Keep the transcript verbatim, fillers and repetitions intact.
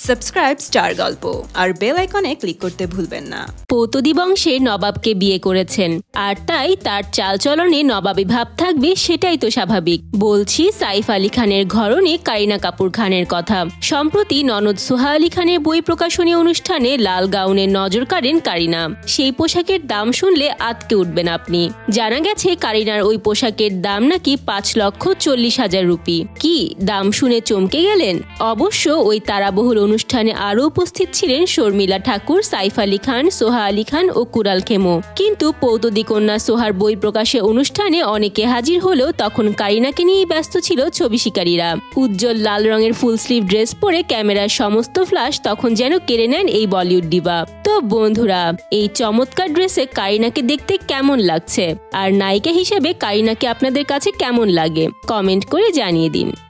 Subscribe star গল্প আর bell আইকনে click করতে ভুলবেন না। পৌতদি বংশে নবাবকে বিয়ে করেছেন, আর তাই তার চালচলনে নবাবী ভাব থাকবে, সেটাই তো স্বাভাবিক। বলছি সাইফ আলী খানের ঘরণী কারিনা কাপুর খানের কথা। সম্প্রতি ননদ সোহা আলী খানের বই প্রকাশনী অনুষ্ঠানে লাল গাউনে নজর কাড়েন কারিনা। সেই পোশাকের দাম শুনলে আতকে উঠবেন আপনি। জানা গেছে কারিনার ওই পোশাকের দাম নাকি পাঁচ লক্ষ চল্লিশ হাজার রুপি। কি দাম শুনে চমকে গেলেন? অবশ্য ওই তারাবহুল অনুষ্ঠানে আরও উপস্থিত ছিলেন শর্মিলা ঠাকুর, সাইফ আলী খান, সোহা আলী খান ও কুরাল খেমো। কিন্তু পৌতদি কন্যা সোহার বই প্রকাশের অনুষ্ঠানে অনেকে হাজির হলেও তখন কারিনাকে নিয়েই ব্যস্ত ছিল ছবি শিকারীরা। উজ্জ্বল লাল রঙের ফুল স্লিভ ড্রেস পরে ক্যামেরার সমস্ত ফ্ল্যাশ তখন যেন কেড়ে নেন এই বলিউড ডিবা। তো বন্ধুরা, এই চমৎকার ড্রেসে কারিনাকে দেখতে কেমন লাগছে? আর নায়িকা হিসেবে কারিনাকে আপনাদের কাছে কেমন লাগে? কমেন্ট করে জানিয়ে দিন।